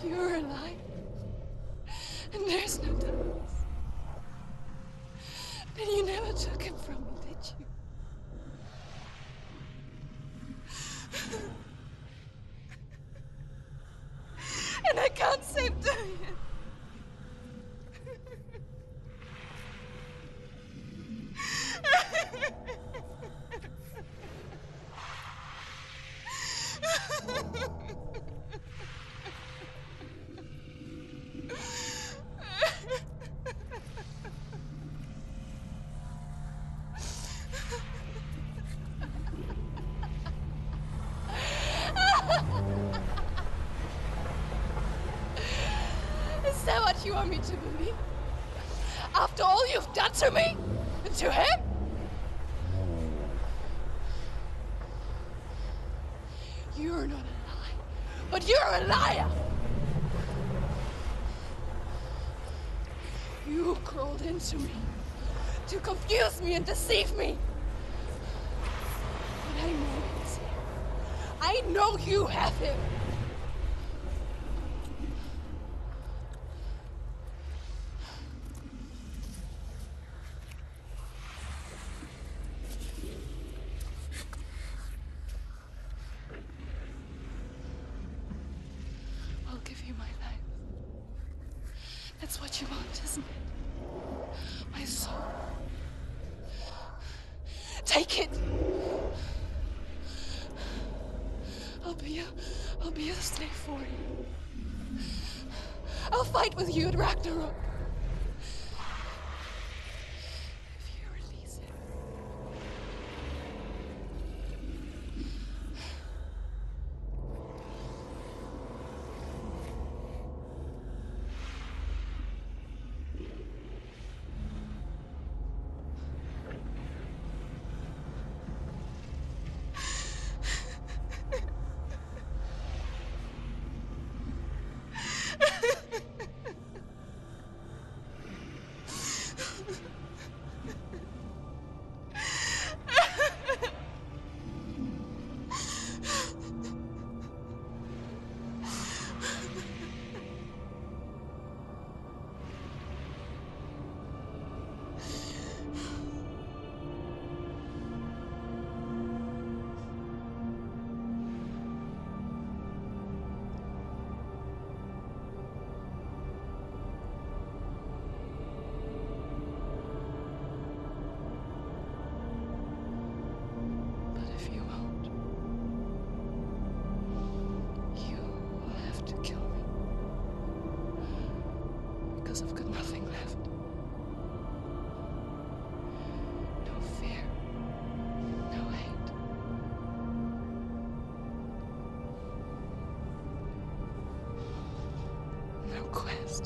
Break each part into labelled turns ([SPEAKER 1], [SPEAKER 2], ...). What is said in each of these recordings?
[SPEAKER 1] You're alive. And there's no Douglas. But you never took him from me, did you? And I can't save Dorian. Is that what you want me to believe? After all you've done to me? And to him? You're not a lie, but you're a liar! You crawled into me to confuse me and deceive me. But I know he's here. I know you have him. I'll give you my life. That's what you want, isn't it? My soul. Take it. I'll be a slave for you. I'll fight with you at Ragnarok. If you release it. I've got nothing left. No fear. No hate. No quest.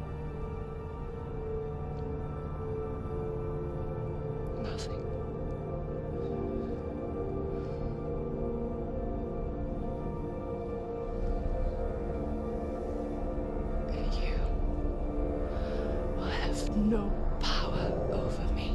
[SPEAKER 1] Nothing. No power over me.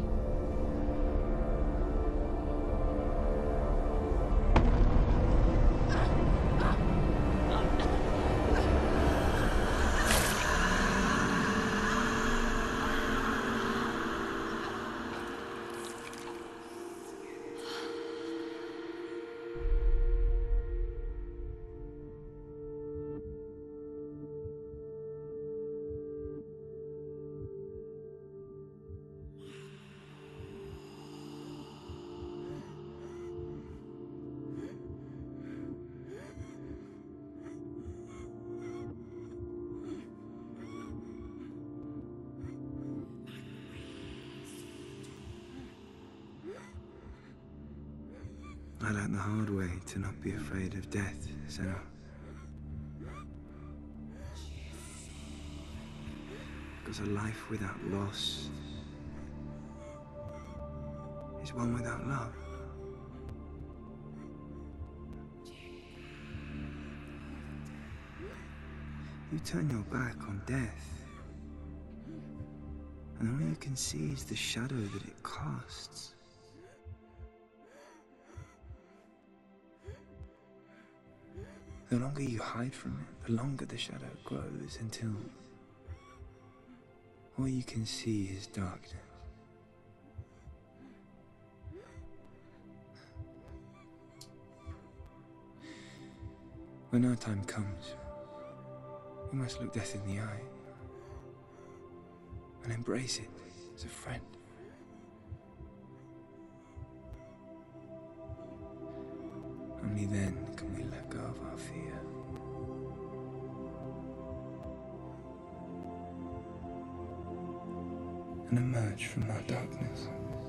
[SPEAKER 2] I learned the hard way to not be afraid of death, Senna. Because a life without loss is one without love. You turn your back on death, and all you can see is the shadow that it casts. The longer you hide from it, the longer the shadow grows until all you can see is darkness. When our time comes, we must look death in the eye and embrace it as a friend. Only then can we let go of our fear. And emerge from our darkness.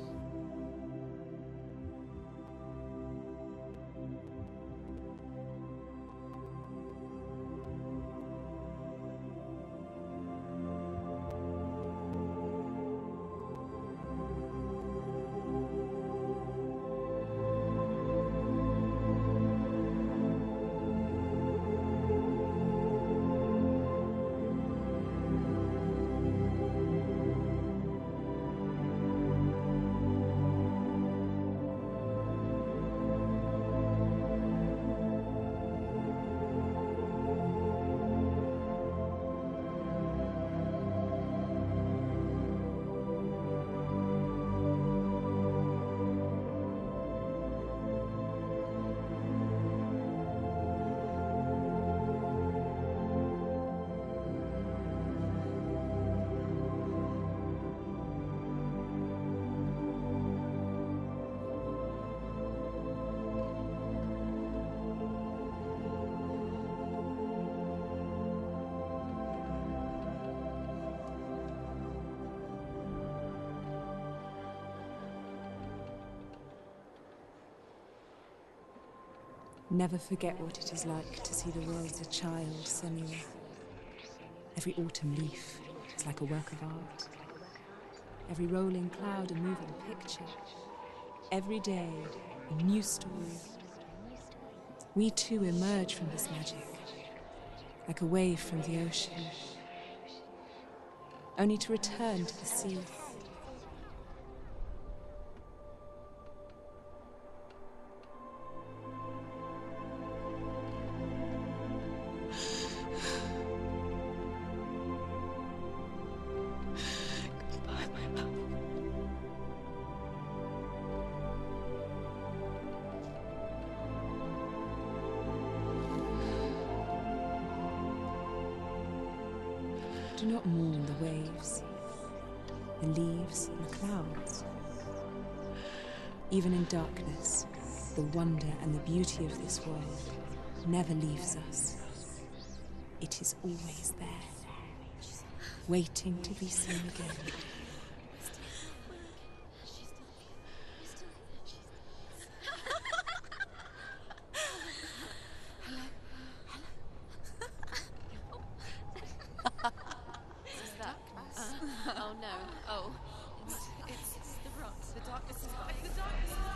[SPEAKER 3] Never forget what it is like to see the world as a child, Senua. Every autumn leaf is like a work of art. Every rolling cloud a moving picture. Every day a new story. We too emerge from this magic, like a wave from the ocean, only to return to the sea. Do not mourn the waves, the leaves and the clouds. Even in darkness, the wonder and the beauty of this world never leaves us. It is always there, waiting to be seen again.
[SPEAKER 1] Oh no. Oh. It's the rot. The darkness is the darkness is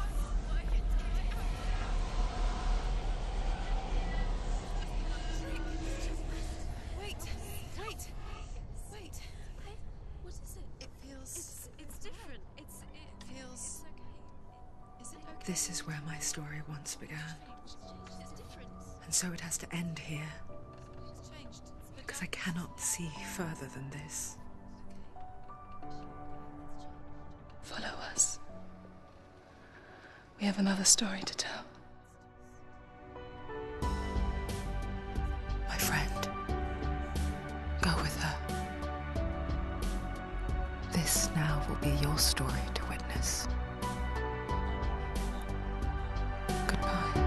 [SPEAKER 1] Wait. What is it? It feels it's different. It feels okay. Is it okay?
[SPEAKER 4] This is where my story once began.
[SPEAKER 1] It's different.
[SPEAKER 4] And so it has to end here,
[SPEAKER 1] It's changed.
[SPEAKER 4] because I cannot see further than this.
[SPEAKER 1] Follow us. We have another story to tell.
[SPEAKER 4] My friend, go with her. This now will be your story to witness. Goodbye.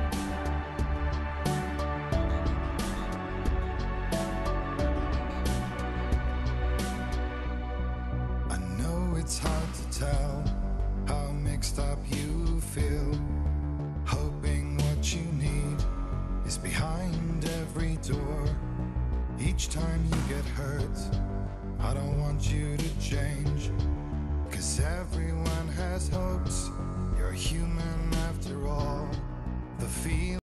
[SPEAKER 5] I know it's hard to tell how mixed up you feel, hoping what you need is behind every door. Each time you get hurt, I don't want you to change, 'cause everyone has hopes. You're human after all. The feeling